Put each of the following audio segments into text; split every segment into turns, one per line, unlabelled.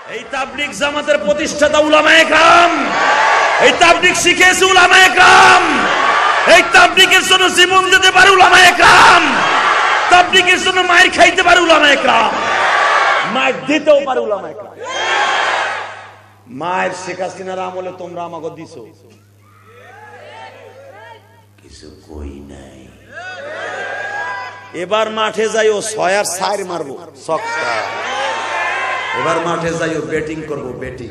এই তাবলীগ জামাতের প্রতিষ্ঠাতা উলামায়ে কেরাম, এই তাবলীগ শিখেছে উলামায়ে কেরাম, এই তাবলীগের জন্য জীবন দিতে পারে উলামায়ে কেরাম, তাবলীগের জন্য মায়ের খাইতে পারে উলামায়ে কেরাম, মায়ের দিতেও পারে উলামায়ে কেরাম। মায়ের শেখ হাসিনার আমলে তোমরা আমাকে দিছো, কিছু কই নাই। এবার মাঠে যাইও 6 আর 4 মারবো ছক্কা। এবার মাঠে যাইও ব্যাটিং করবো, ব্যাটিং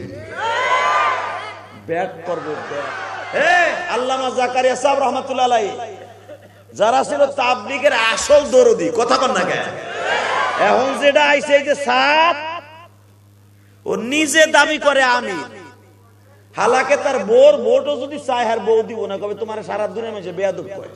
ব্যাট করবো ব্যাট। আল্লামা জাকারিয়া সাহেব রাহমাতুল্লাহ আলাইহি যারা ছিল তাবলীগের আসল দরদি, কথা কন না কেন? এখন যেটা আইছে এই যে সাত, ও নিজে দাবি করে আমি, হালাকে তার বোর ভোটও যদি চায় আর বউ দিব না, কবে তোমার সারা দুনিয়া মেসে বেয়াদব করে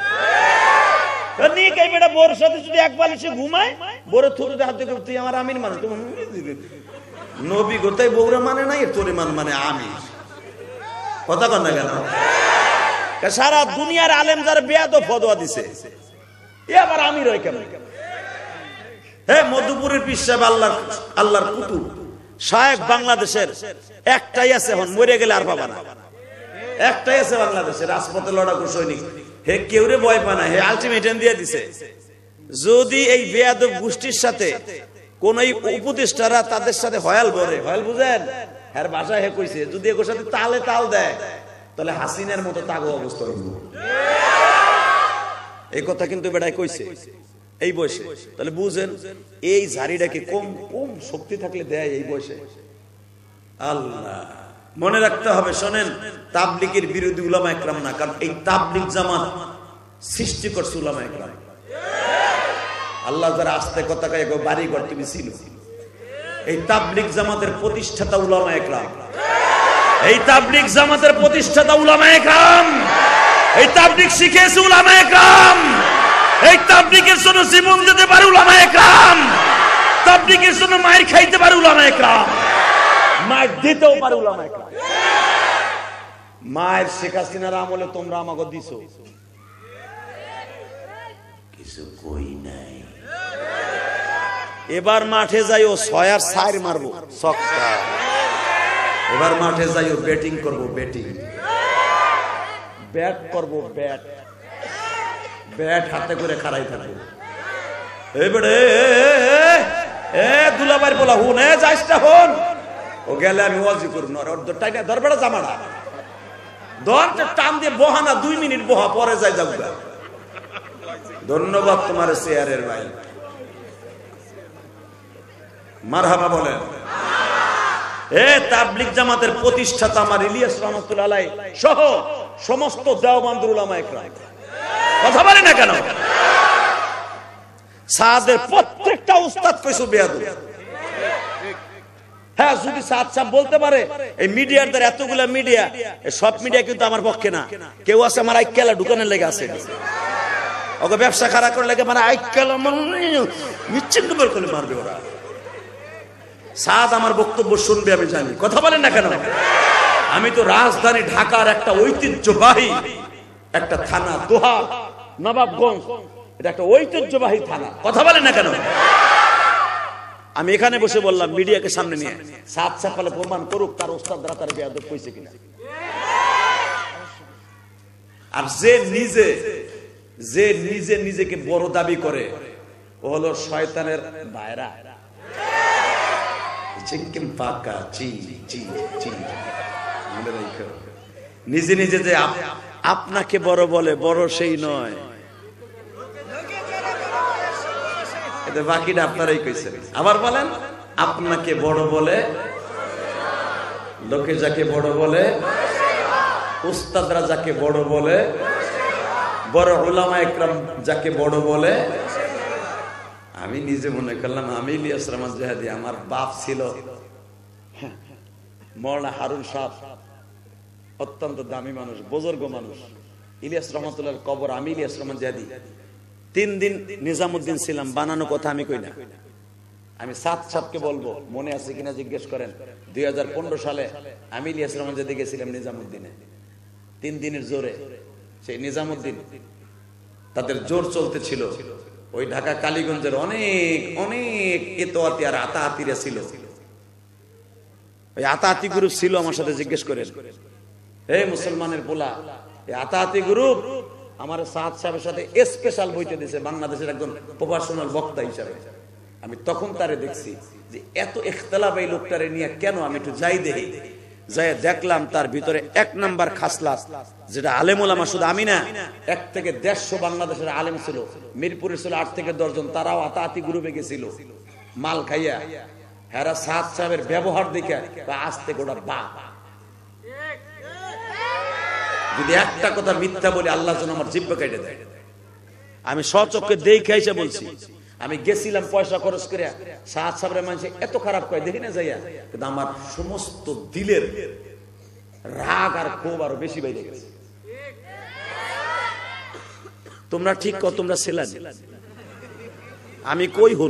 নিয়ে কে বেটা বোর সাথে যদি এক বালিশে ঘুমায়, বোরের থুতুতে হাত দিয়ে তুই আমার আমিন মানে, তুমি নবী গোতাই বউরে মানে নাই, তোরে মানে আমি, কথা কন না কেন? সারা দুনিয়ার আলেম যারা বেয়াদব ফতোয়া দিছে, এবার আমি রই কেমন? মধুপুরের পীর সাহেব আল্লাহর কুতুব শায়েখ বাংলাদেশের একটাই আছে, এখন মরে গেলে আর পাবা না, একটাই আছে বাংলাদেশের রাজপথে লড়াকু সৈনিক। হে কেউরে ভয় পায় না, হে আলটিমেটাম দিয়ে দিছে, যদি এই বেয়াদব গোষ্ঠীর সাথে কোন উপদেষ্টারা তাদের সাথে হয়াল বলে, হয়াল বুঝেন হ্যাঁ ভাষা, হে কইছে যদি এগুলোর সাথে তালে তাল দেয় তাহলে হাসিনার মতো তাগো অবস্থা হইব। এই কথা কিন্তু বেটাই কইছে এই বয়সে, তাহলে বুঝেন এই ঝাড়িটাকে কম কম শক্তি থাকলে দেয় এই বয়সে। আল্লাহ মনে রাখতে হবে, শোনেন, তাবলীগের বিরোধী উলামায়ে কেরাম না, কারণ এই তাবলীগ জামাত সৃষ্টি করছে উলামায়ে কেরাম। আল্লাহ যারা আস্তে কথা কয় বাড়ি ঘর তুমি ছিল, এই তাবলীগ জামাতের প্রতিষ্ঠাতা উলামায়ে কেরাম, এই তাবলীগ জামাতের প্রতিষ্ঠাতা উলামায়ে কেরাম, এই তাবলীগ শিখেছে উলামায়ে কেরাম, এই তাবলীগের জন্য জীবন দিতে পারে উলামায়ে কেরাম, তাবলীগের জন্য মায়ের খাইতে পারে উলামায়ে কেরাম, মায়ের দিতেও পারে উলামায়ে কেরাম। মায়ের শেখ হাসিনার আমলে তোমরা আমাকে দিছো, কিছু কই নাই। এবার মাঠে যাইও 6 আর 4 মারবো ছক্কা। এবার মাঠে যাইও ব্যাটিং করবো, ব্যাটিং ব্যাট করবো ব্যাট, ব্যাট হাতে করে খাড়াই থাকবো। দুলাবাই বলা হুন যাইসটা হন, ও গেলে আমি ওয়াজি করুন, দরবেড়া জামাটা ধর টান দিয়ে বহানা 2 মিনিট বহা, পরে যাই যাবো। ধন্যবাদ তোমার চেয়ারের ভাই, মারহাবা বলেন। তাবলীগ জামাতের প্রতিষ্ঠাতা আমার ইলিয়াস রহমাতুল্লাহ আলাইহি সহ সমস্ত দেওবন্দের উলামায়ে কেরাম, কথা বলে না কেন? সাদের প্রত্যেকটা উস্তাদ কইছো বেয়াদব। হ্যাঁ, যদি সাদ সাহেব বলতে পারে এই মিডিয়ার দ্বারা এতগুলা মিডিয়া, সব মিডিয়া কিন্তু আমার পক্ষে না, কেউ আছে আমার আইকেলা ঢুকানোর লেগে আছে, ওকে ব্যবসা খারাপ করে লেগে মানে আইকেলা মিচ্ছিন্ন করে মারবে ওরা। সাদ আমার বক্তব্য শুনবে আমি জানি, কথা বলেন না কেন? আমি তো রাজধানী ঢাকার একটা ঐতিহ্যবাহী একটা থানা, দোহা নবাবগঞ্জ, এটা একটা ঐতিহ্যবাহী থানা, কথা বলেন না কেন? আমি এখানে বসে বললাম মিডিয়াকে সামনে নিয়ে, সাত সাফালে প্রমাণ করুক তার ওস্তাদরা তার বেয়াদব কইছে কিনা। আর যে নিজে নিজেকে বড় দাবি করে ও হলো শয়তানের ভাইরা, চিকিম পাকা চি চি চি। নিজে নিজে যে আপনাকে বড় বলে, বড় সেই নয়, এটা বাকিটা আপনারাই কইছেন। আবার বলেন, আপনাকে বড় বলে, লোকে যাকে বড় বলে, উস্তাদরা যাকে বড় বলে, বড় উলামায়ে কেরাম যাকে বড় বলে। আমি নিজে মনে করলাম আমি ইলিয়াস রহমান জিহাদি, আমার বাপ ছিল মাওলানা হারুন সাহেব, অত্যন্ত দামি মানুষ, বুজুর্গ মানুষ। ইলিয়াস রহমাতুল্লাহর কবর, আমি ইলিয়াস রহমান জিহাদি 3 দিন নিজামুদ্দিন ছিলাম, বানানো কথা আমি কই না। আমি সাত সাহেবকে বলবো, মনে আছে কিনা জিজ্ঞেস করেন। 2015 সালে আমি ইলিয়াস রহমান জিহাদি গেছিলাম নিজামুদ্দিনে 3 দিনের জোরে। সেই নিজামুদ্দিন তাদের জোর চলতে ছিল, ওই ঢাকা কালীগঞ্জের অনেক অনেক এতোয়াতি আর আতাহাতিরা ছিল। ওই আতাহাতি গ্রুপ ছিল আমার সাথে, জিজ্ঞেস করেন। এই মুসলমানের পোলা, এই আতাহাতি গ্রুপ আমার সাদ সাহেবের সাথে স্পেশাল বইতে দিয়েছে বাংলাদেশের একজন প্রফেশনাল বক্তা হিসাবে। আমি তখন তারে দেখছি যে এত ইখতিলাফ এই লোকটারে নিয়ে কেন, আমি একটু যাই দেখি। যাই দেখলাম তার ভিতরে 1 নাম্বার খাসলাত, যেটা আলেম ওলামা, শুধু আমি না, 1 থেকে 150 বাংলাদেশের আলেম ছিল, মিরপুরে ছিল 8 থেকে 10 জন, তারাও আতাহাতি গ্রুপে গেছিল মাল খাইয়া। হেরা সাদ সাহেবের ব্যবহার দেখে আজ থেকে ওটা বা, যদি একটা কথা মিথ্যা বলি আল্লাহ যেন আমার জিহ্বা কেটে দেয়। আমি স্বচক্ষে দেখে এসে বলছি। আমি গেছিলাম পয়সা খরচ করে, সাদ সাহেবের মানুষ এত খারাপ কয় দেখি না যাইয়া, কিন্তু আমার সমস্ত দিলের রাগ আর ক্ষোভ আরো বেশি বাইরে গেছে। তোমরা ঠিক কর, তোমরা ছিলেন, আমি কই হল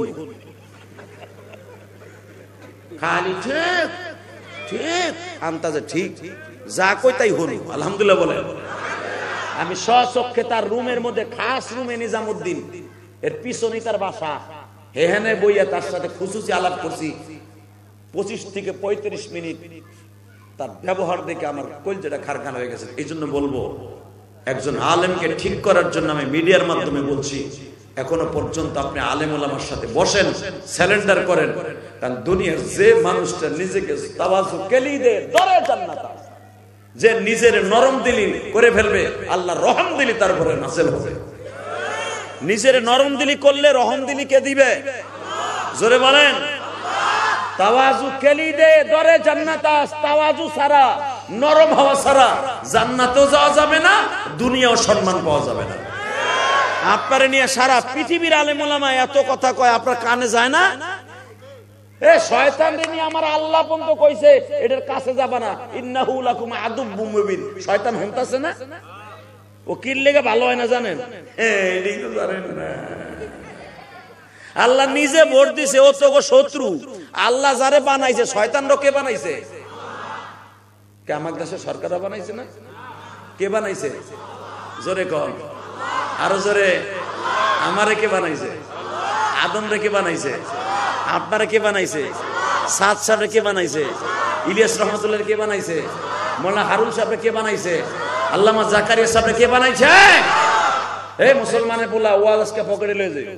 খালি ঠিক ঠিক আন্তাজে ঠিক যা কই তাই হল, আলহামদুলিল্লাহ বলে। আমি স্বচক্ষে তার রুমের মধ্যে, খাস রুমে নিজামুদ্দিন এর পিছনেই তার বাসা, হেহানে বইয়া তার সাথে খুশুসি আলাপ করছি 25 থেকে 35 মিনিট। তার ব্যবহার দেখে আমার কলজেটা খারখানা হয়ে গেছে। এই জন্য বলবো, একজন আলেমকে ঠিক করার জন্য আমি মিডিয়ার মাধ্যমে বলছি, এখনো পর্যন্ত আপনি আলেম ওলামার সাথে বসেন, স্যালেন্ডার করেন। কারণ দুনিয়ার যে মানুষটা নিজেকে তাওয়াজু কেলি দে দরে জান্নাত, যে নিজের নরম দিলি করে ফেলবে, আল্লাহ রহম দিলি তারপরে নাযিল হবে। নিজের নরম দিলি করলে রহম দিলি কে দিবে? জোরে বলেন। তাওয়াজু কেলি দে দরে জান্নাত, তাওয়াজু ছাড়া, নরম হওয়া ছাড়া জান্নাতেও যাওয়া যাবে না, দুনিয়াও সম্মান পাওয়া যাবে না। আপনারে নিয়ে সারা পৃথিবীর আলেম ওলামা এত কথা কয়, আপনার কানে যায় না? এ শয়তান রে নিয়ে আমার আল্লাহ পর্যন্ত কইছে এটার কাছে যাবা না, ইন্নাহু লাকুম আদুব্বুম মুবিন। শয়তান হুনতাছে না, ও কি লেগে ভালো হয় না জানেন? এই তো জানেন না, আল্লাহ নিজে ভোট দিছে, ও তো শত্রু। আল্লাহ যারে বানাইছে, শয়তান কে বানাইছে? কে আমার দেশে সরকাররা বানাইছে না? কে বানাইছে? জোরে কম, আরো জোরে। আমারে কে বানাইছে? আদম রে কে বানাইছে? আপনারা কে বানাইছে? সাদ সাহেব কে বানাইছে? ইলিয়াস রহমতুল্লাহ কে বানাইছে? মোল্লা হারুন সাহেব কে বানাইছে? আল্লামা জাকারিয়া সাহেব কে বানাইছে? এই মুসলমানের পোলা ওয়াজকে পকেটে লয়ে যায়।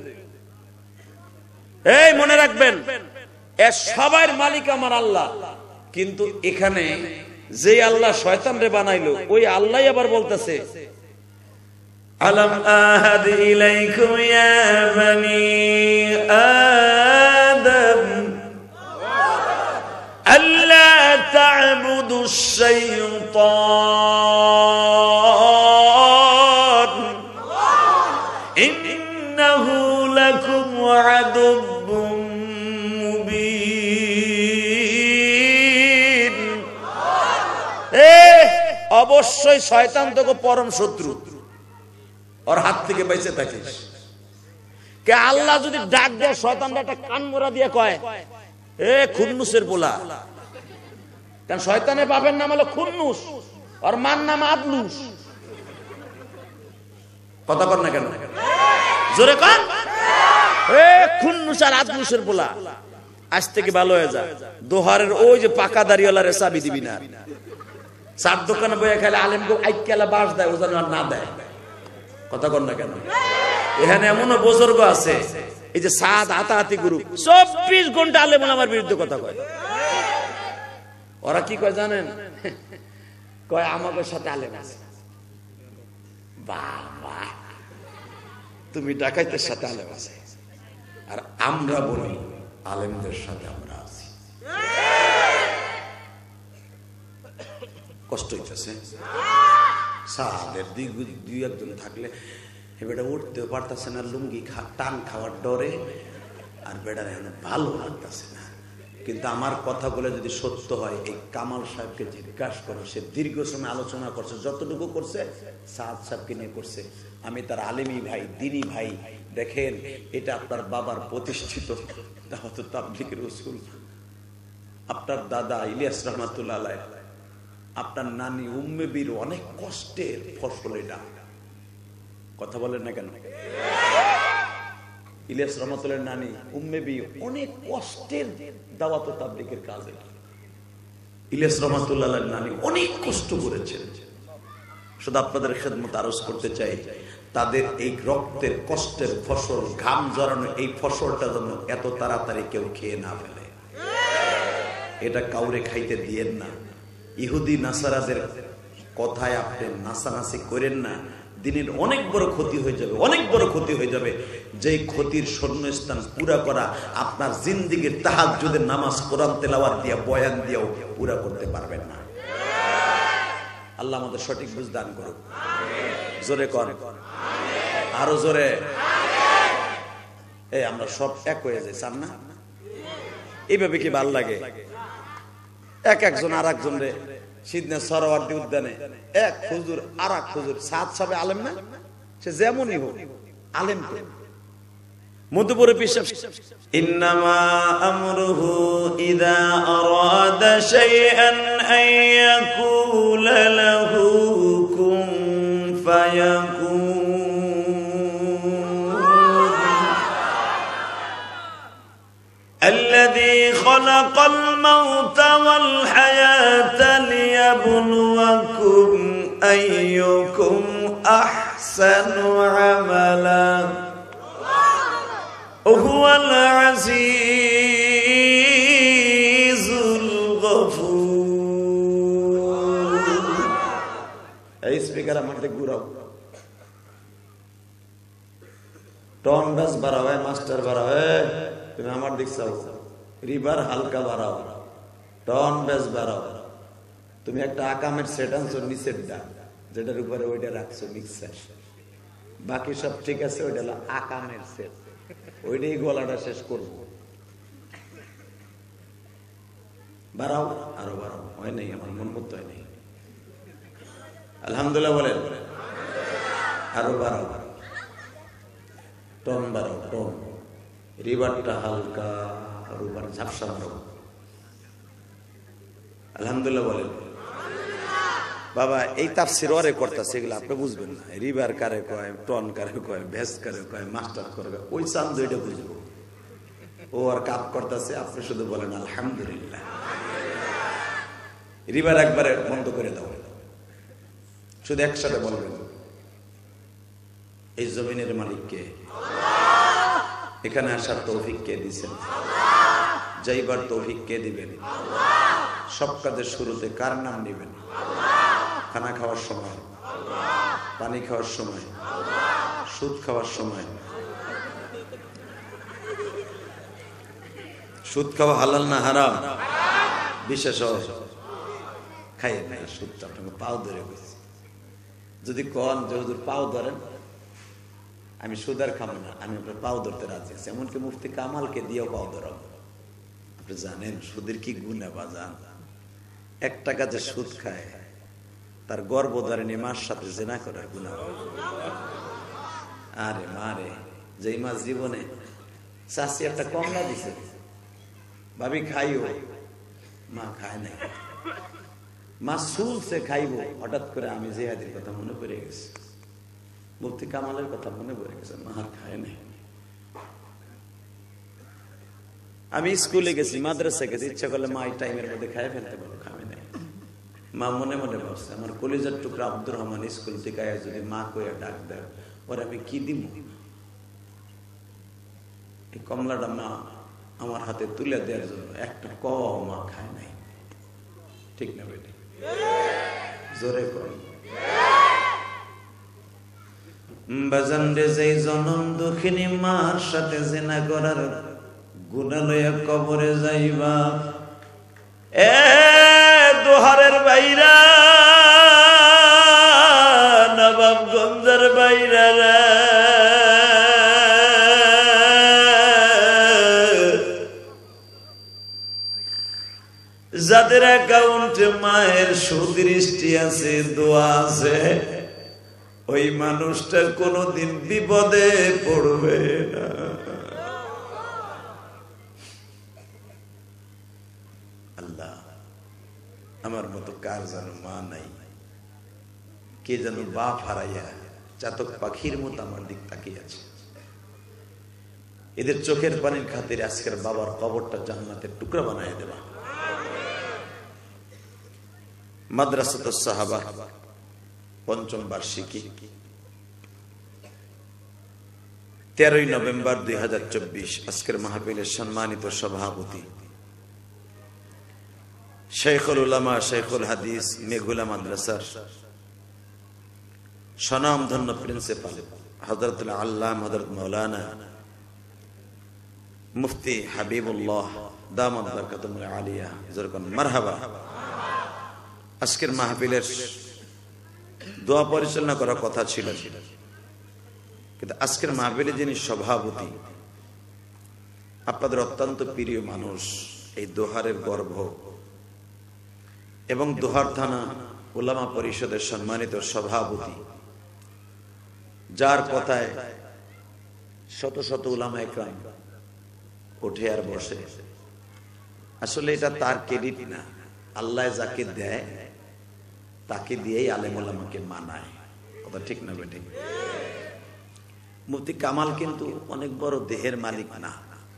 এই মনে রাখবেন, এ সবার মালিক আমার আল্লাহ। কিন্তু এখানে যে আল্লাহ শয়তান রে বানাইলো, ওই আল্লাহ আবার বলতেছে, আলাম আহাদ ইলাইকুম ইয়া বানি আদম আল্লা তা'বুদুশ শাইতান ইন্নাহু লাকুম আদুব্বুম মুবিন। অবশ্যই শয়তান তোকে পরম শত্রু, ওর হাত থেকে বেঁচে থাকিস। কে আল্লাহ যদি ডাক দেয়, শয়তানটা একটা কান মোড়া দিয়ে কয়, এ খুন্নুসের পোলা। কারণ শয়তানের বাপের নাম হলো খুন্নুস, আর মার নাম আদলুস। কথা কর না কেন? জোরে কর। এ খুন্নুস আর আদলুসের পোলা, আজ থেকে ভালো হয়ে যা। দোহারের ওই যে পাকা দাড়িওয়ালারে চাবি দিবি না। চার দোকানে বইয়া খেলে আলেমকে আইকেলা বাস দেয়, ও যেন আর না দেয়। কথা কর না কেন? এখানে এমনও বুজুর্গ আছে, এই যে সাদ আতাহাতি গ্রুপ 24 ঘন্টা আলেম ওলামার বিরুদ্ধে কথা কয়। ওরা কি কয় জানেন? কয় আমাদের সাথে আলেম আছে। বাবা, তুমি ডাকাইতের সাথে আলেম আছে, আর আমরা বলি আলেমদের সাথে আমরা আছি। কষ্ট হইতেছে। সাদের দুই একজন থাকলে বেটা উঠতেও পারতেছে না, লুঙ্গি টান খাওয়ার ডরে, আর বেটার এখানে ভালো লাগতেছে না। কিন্তু আমার কথাগুলো যদি সত্য হয়, এই কামাল সাহেবকে জিজ্ঞাসা করো, সে দীর্ঘ সময় আলোচনা করছে, যতটুকু করছে সাদ সাহেবকে নিয়ে করছে। আমি তার আলেমি ভাই, দিনী ভাই। দেখেন, এটা আপনার বাবার প্রতিষ্ঠিত দাওয়াত তাবলীগের উসুল। আপনার দাদা ইলিয়াস রহমাতুল্লাহ আলাইহি, আপনার নানি উম্মে বীর অনেক কষ্টের ফসল এটা। কথা বলেন না কেন? ইলিয়াস রহমাতুল্লাহর নানি উম্মে বীর অনেক কষ্টের দাওয়াত তাবলীগের কাজ এটা। ইলিয়াস রহমাতুল্লাহ আলাইহির নানি অনেক কষ্ট করেছেন। শুধু আপনাদের খেদমত আরজ করতে চাই, তাদের এই রক্তের কষ্টের ফসল, ঘাম জড়ানো এই ফসলটা যেন এত তাড়াতাড়ি কেউ খেয়ে না ফেলে, এটা কাউরে খাইতে দিয়েন না। ইহুদি নাসারাদের কথায় আপনি নাসানাসি করেন না, দিনের অনেক বড় ক্ষতি হয়ে যাবে, অনেক বড় ক্ষতি হয়ে যাবে। যেই ক্ষতির শূন্যস্থান পুরা করা আপনার জিন্দিগির তাহাজ্জুদের নামাজ, কোরআন তেলাওয়াত দিয়া, বয়ান দিয়েও পুরা করতে পারবেন না। আল্লাহ আমাদের সঠিক বুঝ দান করুক। জোরে কর, আরো জোরে। এই আমরা সব এক হয়ে যাই, চান না? এইভাবে কি ভাল লাগে? এক একজন আর একজন রে সিদ্ধা সরোয়ার্দী উদ্যানে এক হুজুর আর এক হুজুর, সাত সবে আলেম না, সে যেমনই হোক আলেম তো মধ্যপুরে পিসাব। ইন্নামা আমরুহু ইযা আরাদা শাইআন আন ইয়াকুলা লাহু কুন ফায়াকুন। الذي خلق الموت والحياة ليبلوكم أيكم أحسن عملا وهو العزيز الغفور. এই স্পিকার আমাকে ঘুরাও, টন বাস বাড়াও, মাস্টার বাড়াও, তুমি আমার দিক চাও, রিভার হালকা বাড়াও, টন বেস বাড়াও। তুমি একটা আকামের সেট আনছো নিচের ডা, যেটার উপরে ওইটা রাখছো মিক্সার, বাকি সব ঠিক আছে, ওইটা হলো আকামের সেট, ওইটাই গলাটা শেষ করবো। বাড়াও, আরো বাড়াও, হয় নাই, আমার মন মতো হয় নাই। আলহামদুলিল্লাহ বলেন, আরো বাড়াও, টন বাড়াও, টন, রিভারটা হালকা, আর উপর ঝাপসা মারো। আলহামদুলিল্লাহ বলেন। বাবা এই তাফসীর ওরে করতেছে, এগুলো আপনি বুঝবেন না। রিভার কারে কয়, টন কারে কয়, ভেস কারে কয়, মাস্টার করে কয়, ওই চান্দ এটা বুঝবো। ও আর কাপ করতেছে, আপনি শুধু বলেন আলহামদুলিল্লাহ। রিভার একবারে বন্ধ করে দাও, শুধু একসাথে বলবেন এই জমিনের মালিক কে, এখানে আসার তৌফিক কে দিবেন, যাইবার তৌফিক কে দিবেন, সব কাজের শুরুতে কার নাম নেবেন, খানা খাওয়ার সময়, পানি খাওয়ার সময়, সুদ খাওয়ার সময়। সুদ খাওয়া হালাল না হারাম? বিশেষ খাইয়ে নাই সুদটা, আপনাকে পাও ধরে গেছে। যদি কন যে হুজুর পাও ধরেন, আমি সুদার খাবো না, আমি আপনার পাও ধরতে রাজি আছি। এমনকি মুফতি কামালকে দিয়েও পাও ধরাবো। আপনি জানেন সুদের কি গুণা বাজান? 1 টাকা যে সুদ খায়, তার গর্ভধারিণী মার সাথে জেনা করার গুণা। আরে মারে, যেই মাস জীবনে চাষি একটা কমলা দিছে, ভাবি খাইও, মা খায় নাই, মা চুলছে খাইব, হঠাৎ করে আমি জিহাদির কথা মনে পড়ে গেছে, মুফতি কামালের কথা মনে পড়ে গেছে, মা খায় নাই। আমি স্কুলে গেছি, মাদ্রাসা গেছি, ইচ্ছা করলে মা এই টাইমের মধ্যে খাই ফেলতে পারো, খাবে নাই। মা মনে মনে ভাবছে, আমার কলিজার টুকরা আব্দুর রহমান স্কুল থেকে যদি মা কইয়া ডাক দেয়, ওর আমি কি দিব? এই কমলাটা মা আমার হাতে তুলে দেওয়ার জন্য একটা ক মা খায় নাই। ঠিক না বেটি? জোরে কর। বাজান রে, যেই জনম দুঃখিনী মার সাথে জিনা করার গুনাহ লইয়া কবরে যাইবা, এ দোহারের বাইরা, নবাবগঞ্জের বাইরা রে, যাদের অ্যাকাউন্টে মায়ের সুদৃষ্টি আছে, দোয়া আছে, ওই মানুষটা কোনদিন বিপদে পড়বে না। আল্লাহ, আমার মতো কার যেন মা নাই, কে যেন বাপ হারাইয়া চাতক পাখির মতো আমার দিক তাকিয়ে আছে। এদের চোখের পানির খাতিরে আজকের বাবার কবরটা জান্নাতের টুকরা বানায় দেবা। মাদ্রাসাতুস সাহাবা পঞ্চম বার্ষিকী 13ই নভেম্বর 2024। আজকের মাহফিলের সম্মানিত সভাপতি শেখুল উলামা শেখুল হাদিস মেঘুলা মাদ্রাসার স্বনামধন্য প্রিন্সিপাল হযরতুল আল্লামা হযরত মাওলানা মুফতি হাবিবুল্লাহ দামাত বরকাতুল আলিয়া জরকান মারহাবা। আজকের মাহফিলের দোয়া পরিচালনা করার কথা ছিল, কিন্তু আজকের মাহফিলে যিনি সভাপতি আপনাদের অত্যন্ত প্রিয় মানুষ, এই দোহারের গর্ভ এবং দোহার থানা উলামা পরিষদের সম্মানিত সভাপতি, যার কথায় শত শত উলামা একরাম উঠে আর বসে। আসলে এটা তার ক্রেডিট না, আল্লাহ যাকে দেয় তাকে দিয়েই আলেম উলামাকে মানায়। কথা ঠিক না বেঠিক? মুফতি কামাল কিন্তু অনেক বড় দেহের মালিক না,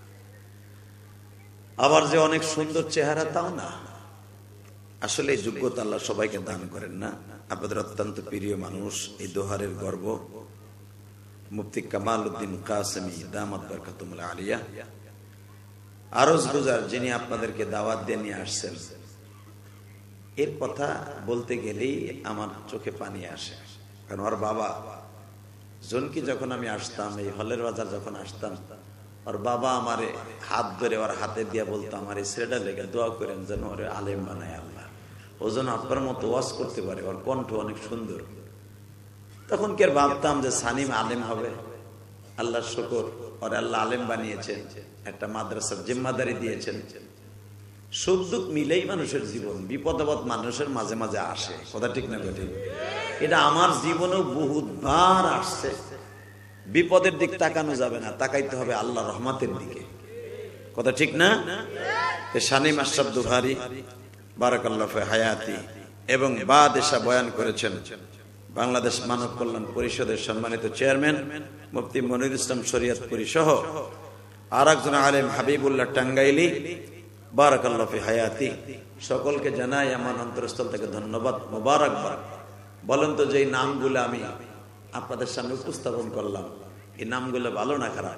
আবার যে অনেক সুন্দর চেহারা তাও না। আসলে এই যোগ্যতা আল্লাহ সবাইকে দান করেন না। আপনাদের অত্যন্ত প্রিয় মানুষ, এই দোহারের গর্ব মুফতি কামাল উদ্দিন কাসেমি দামাত বরকাতুল আলিয়া আরজ গুজার, যিনি আপনাদেরকে দাওয়াত দিয়ে নিয়ে আসছেন, এর কথা বলতে গেলেই আমার চোখে পানি আসে। কারণ ওর বাবা জনকি যখন আমি আসতাম, এই হলের বাজার যখন আসতাম, ওর বাবা আমারে হাত ধরে ওর হাতে দিয়ে বলতো, আমার এই ছেলেটা লেগে দোয়া করেন যেন ওরে আলেম বানায় আল্লাহ, ও যেন আপনার মতো ওয়াজ করতে পারে, ওর কণ্ঠ অনেক সুন্দর। তখন কি আর ভাবতাম যে সানিম আলেম হবে? আল্লাহ শুকর, ওর আল্লাহ আলেম বানিয়েছেন, একটা মাদ্রাসার জিম্মাদারি দিয়েছেন। সুখ দুঃখ মিলেই মানুষের জীবন, বিপদ আপদ মানুষের মাঝে মাঝে আসে। কথা ঠিক না ঠিক? এটা আমার জীবনেও বহুতবার আসছে। বিপদের দিক তাকানো যাবে না, তাকাইতে হবে আল্লাহ রহমতের দিকে। কথা ঠিক না? শানিম আশরাফ দুহারি বারাকাল্লাহু ফি হায়াতি এবং বাদেশা বয়ান করেছেন বাংলাদেশ মানব কল্যাণ পরিষদের সম্মানিত চেয়ারম্যান মুফতি মনিরুল ইসলাম শরীয়তপুরী সহ আর একজন আলেম হাবিবুল্লাহ টাঙ্গাইলি বারাকাল্লাহু ফি হায়াতি। সকলকে জানাই আমার অন্তরস্থল থেকে ধন্যবাদ, মোবারকবাদ। বলেন তো, যে নামগুলো আমি আপনাদের সামনে উপস্থাপন করলাম, এই নামগুলো ভালো না খারাপ?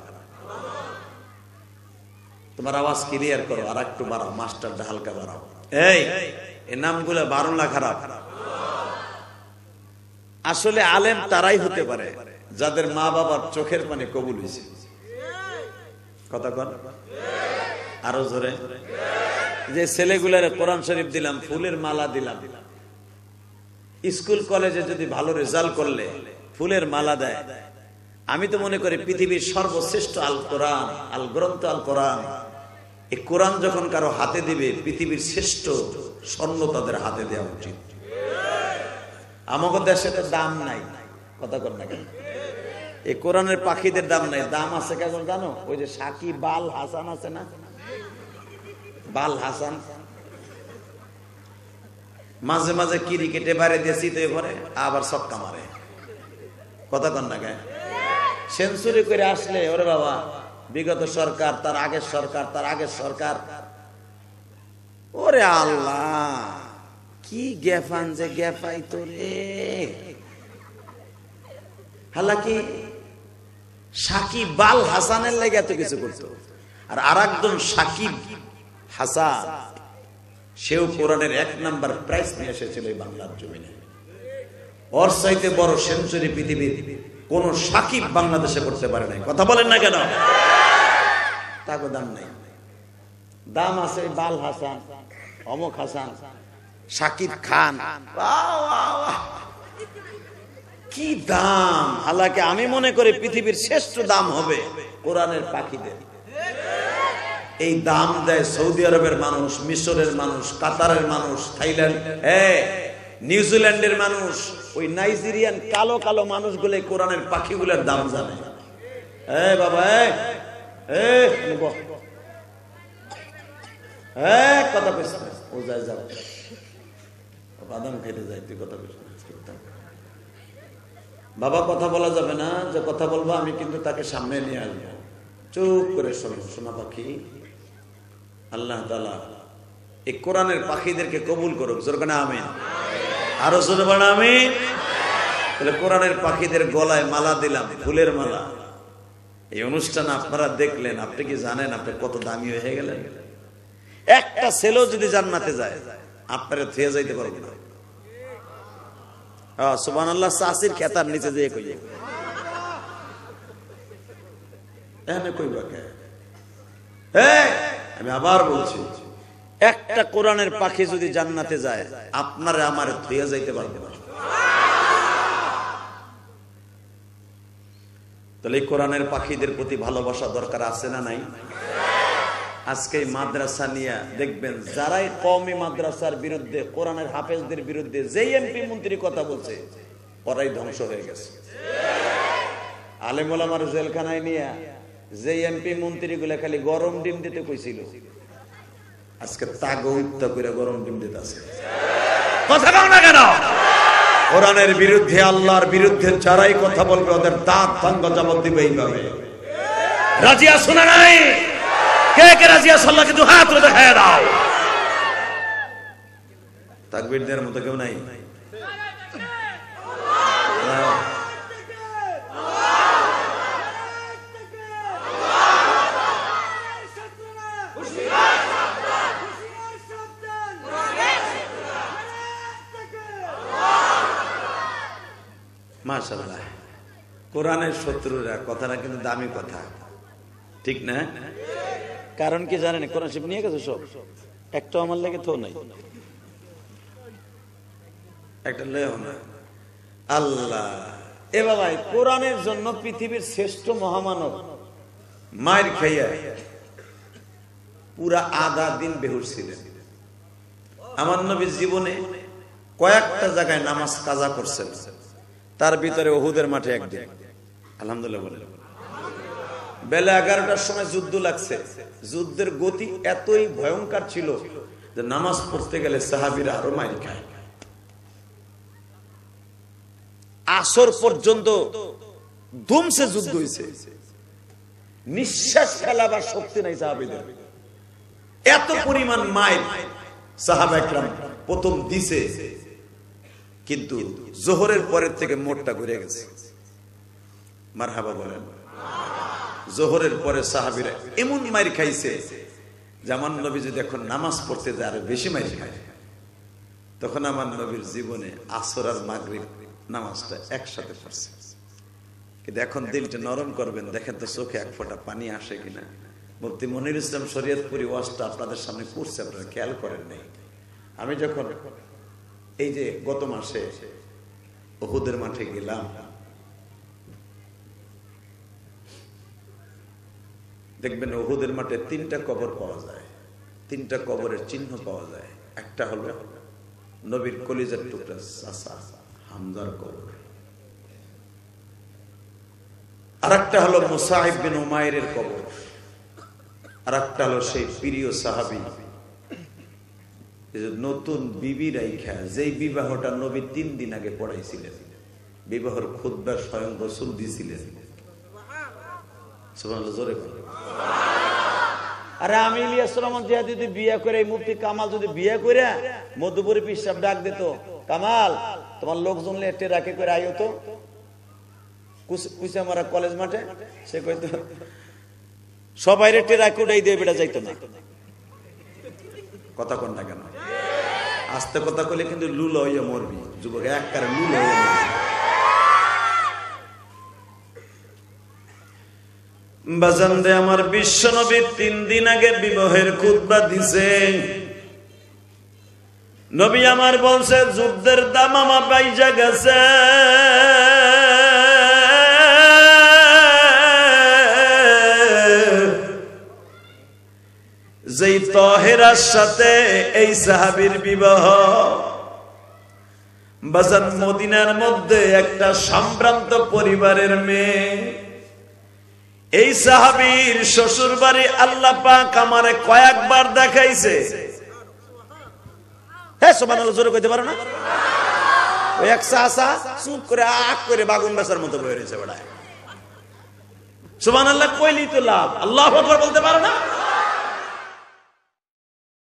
তোমার আওয়াজ ক্লিয়ার করো, আর একটু বাড়াও, মাস্টারটা হালকা বাড়াও। এই নামগুলো ভালো না খারাপ? আসলে আলেম তারাই হতে পারে যাদের মা বাবার চোখের পানি কবুল হয়েছে। কথা কন আরো জোরে। যে ছেলেগুলারে কোরআন শরীফ দিলাম, ফুলের মালা দিলাম, স্কুল কলেজে যদি ভালো রেজাল্ট করলে ফুলের মালা দেয়, আমি তো মনে করি পৃথিবীর সর্বশ্রেষ্ঠ আল কোরআন, আল গ্রন্থ আল কোরআন, এই কোরআন যখন কারো হাতে দিবে, পৃথিবীর শ্রেষ্ঠ স্বর্ণ তাদের হাতে দেওয়া উচিত। আমাদের দেশে তো দাম নাই। কথা কর না কেন? এই কোরআনের পাখিদের দাম নাই। দাম আছে কেমন জানো? ওই যে সাকিব বাল হাসান আছে না, বাল হাসান মাঝে মাঝে ক্রিকেটে বাইরে দিয়েছি তো এবারে আবার ছক্কা মারে। কথা কন না কেন? সেঞ্চুরি করে আসলে ওরে বাবা, বিগত সরকার, তার আগের সরকার, তার আগের সরকার, ওরে আল্লাহ কি গেফান যে গেফাই তো রে। হালাকি সাকিব বাল হাসানের লেগে এত কিছু করতো, আর আরেকজন সাকিব হাসান, সেও কোরআনের 1 নাম্বার প্রাইজ নিয়ে এসেছিল এই বাংলার জমিনে। ওর চাইতে বড় সেঞ্চুরি পৃথিবীর কোন সাকিব বাংলাদেশে করতে পারে নাই। কথা বলেন না কেন? তাকে দাম নাই। দাম আছে বাল হাসান, অমক হাসান, সাকিব খান, কি দাম। হালাকি আমি মনে করি পৃথিবীর শ্রেষ্ঠ দাম হবে কোরআনের পাখিদের। এই দাম দেয় সৌদি আরবের মানুষ, মিশরের মানুষ, কাতারের মানুষ, থাইল্যান্ড, নিউজিল্যান্ডের মানুষ, ওই নাইজেরিয়ান কালো কালো মানুষগুলো কোরআনের পাখিগুলোর দাম জানে। বাবা কথা কইস না, ও যায় যাও, বাদাম খেতে যায়, তুই কথা কইস না। বাবা কথা বলা যাবে না, যে কথা বলবো আমি কিন্তু তাকে সামনে নিয়ে আসবো। চুপ করে শোনো সোনা পাখি। আল্লাহ তাআলা এই কোরআনের পাখিদেরকে কবুল করুক, জোর করে আমিন। আরো জোরে বলেন আমিন। তাহলে কোরআনের পাখিদের গলায় মালা দিলাম, ফুলের মালা। এই অনুষ্ঠান আপনারা দেখলেন, আপনি কি জানেন আপনি কত দামি হয়ে গেলেন? একটা ছেলেও যদি জান্নাতে যায় আপনারা থুয়ে যাইতে পারবেন না। সুবহানাল্লাহ। চাষির খেতার নিচে যেয়ে কইয়ে আমি আবার বলছি, একটা কোরআনের পাখি যদি জান্নাতে যায় আপনারা আমার থুয়ে যাইতে পারবে না। তাহলে এই কোরআনের পাখিদের প্রতি ভালোবাসা দরকার আছে না নাই? আজকে মাদ্রাসা নিয়ে দেখবেন যারাই কওমি মাদ্রাসার বিরুদ্ধে, কোরআনের হাফেজদের বিরুদ্ধে যে এমপি মন্ত্রী কথা বলছে ওরাই ধ্বংস হয়ে গেছে। আলেম ওলামার জেলখানায় নিয়ে যে এমপি মন্ত্রী গুলা খালি গরম ডিম দিতে কইছিল, আজকে তাগো উত্তা করে গরম ডিম দিতে আছে। কথা বল না কেন? কোরআনের বিরুদ্ধে, আল্লাহর বিরুদ্ধে যারাই কথা বলবে ওদের দাঁত ভাঙ্গা জবাব দিবে এইভাবে। রাজি আছো না নাই? কে কে রাজি আছো? আল্লাহকে দু হাত তুলে দেখায় দাও। তাকবীর দেওয়ার মতো কেউ নাই? মাশাআল্লাহ। কোরআনের শত্রুরা, কথাটা কিন্তু দামি কথা, ঠিক না? কারণ কি জানেন? কোরআন শরীফ নিয়ে গেছে সব, একটা আমার লেগে তো নাই, একটা লেও না। আল্লাহ এ বাবা, কোরআনের জন্য পৃথিবীর শ্রেষ্ঠ মহামানব মায়ের খাইয়া পুরা আধা দিন বেহুশ ছিলেন। আমার নবীর জীবনে কয়েকটা জায়গায় নামাজ কাজা করছেন, তার ভিতরে উহুদের মাঠে একদিন। আলহামদুলিল্লাহ বলে বেলা 11টার সময় যুদ্ধ লাগছে। যুদ্ধের গতি এতই ভয়ঙ্কর ছিল যে নামাজ পড়তে গেলে সাহাবীরা আরো মাইর খায়। আসর পর্যন্ত ধুমসে যুদ্ধ হয়েছে, নিঃশ্বাস ফেলাবার শক্তি নাই সাহাবীদের। এত পরিমাণ মাইর সাহাবা একরাম প্রথম দিছে, কিন্তু জোহরের পরের থেকে মোটটা ঘুরে গেছে। মারহাবা বলেন। জোহরের পরে সাহাবীরা এমন মাইর খাইছে যে আমার নবী যদি এখন নামাজ পড়তে যায় আরো বেশি মাইর খায়। তখন আমার নবীর জীবনে আসর আর মাগরিব নামাজটা একসাথে পড়ছে। কিন্তু এখন দিলটা নরম করবেন, দেখেন তো চোখে এক ফোঁটা পানি আসে কিনা। মুফতি মনির ইসলাম শরীয়তপুরী ওয়াজটা আপনাদের সামনে করছে, আপনারা খেয়াল করেন নাই। আমি যখন এই যে গত মাসে উহুদের মাঠে গেলাম, দেখবেন উহুদের মাঠে 3টা কবর পাওয়া যায়, 3টা কবরের চিহ্ন পাওয়া যায়। একটা হলো নবীর কলিজার টুকরা চাচা হামজার কবর, আর একটা হলো মুসাইব বিন উমাইরের কবর, আর একটা হলো সেই প্রিয় সাহাবী নতুন বিবি রাইখা, যেই বিবাহটা নবী 3 দিন আগে পড়াইছিলেন, বিবাহের খুতবা স্বয়ং রাসূল দিছিলেন। সুবহানাল্লাহ, জোরে বলেন। আরে আমি ইলিয়াস রহমান জিয়া যদি বিয়ে করে, মুফতি কামাল যদি বিয়ে করে মধুপুরি পিসাব ডাক দিত, কামাল তোমার লোকজন লেটে রাখে করে আইও তো কুচামারা কলেজ মাঠে, সে কইতো সবাই রেটে রাখে উঠাই দিয়ে বেটা যাইতো না। কথা কোন না কেন? আস্তে কথা কইলে কিন্তু লুল হইয়া মরবি যুবক, একবারে লুল হইয়া মরবি। বাজান দে আমার বিশ্ব নবী 3 দিন আগে বিবাহের খুতবা দিছে। নবী আমার বলছে যুদ্ধের দামামা বাইজা গেছে, যেই তাহেরার সাথে এই সাহাবীর বিবাহ। বাজান মদিনার মধ্যে একটা সম্ভ্রান্ত পরিবারের মেয়ে, এই সাহাবীর শ্বশুর বাড়ি আল্লাহ পাক আমারে কয়েকবার দেখাইছে। হ্যাঁ সুবহানাল্লাহ, জোরে কইতে পারো না? ওই এক চাচা চুপ করে আক করে বাগুন বেচার মতো বয়ে রয়েছে বেড়ায়। সুবহানাল্লাহ কইলি তো লাভ, আল্লাহু আকবার বলতে পারো না?